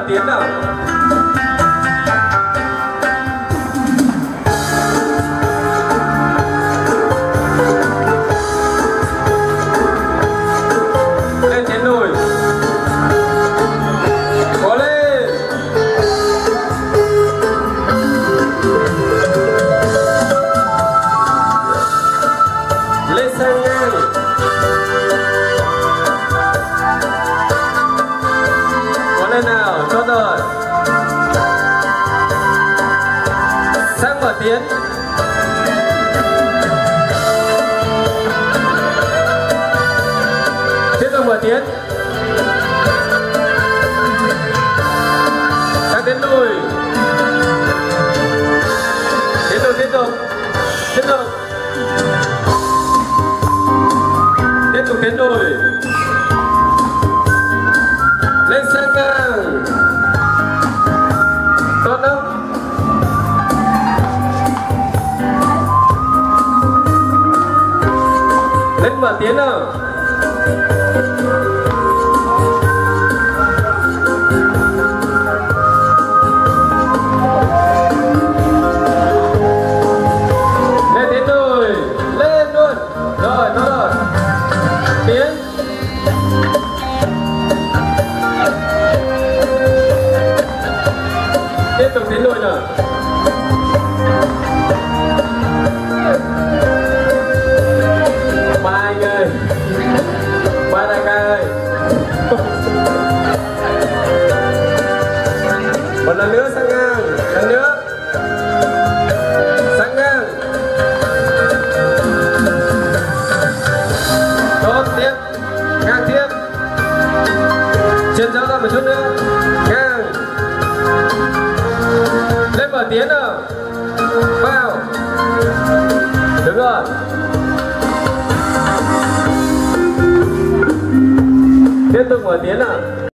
tiến nào. Lên tiến lùi. Cố lên. Lên sang ngang. Cố lên nào, tốt rồi. Sang mở tiến. Tiếp tục mở tiến. Sang tiến lùi. Tiếp tục, tiếp tục. Tiếp tục. Tiếp tục tiến lùi. Lên sang ngang. Tốt không? Lên mở tiến nào. Lên tiến lùi. Lên luôn. Rồi, tốt rồi. Tiến. Tiếp tục tiến lùi nữa. Ba anh ơi, ba đại ca ơi. Một lần nữa sang ngang, lần nữa sang ngang. Tốt, tiếp, ngang tiếp. Chuyển giáo ra một chút nữa, ngang. Lên mở tiến nào. Vào. Đúng rồi. Tiếp tục mở tiến nào.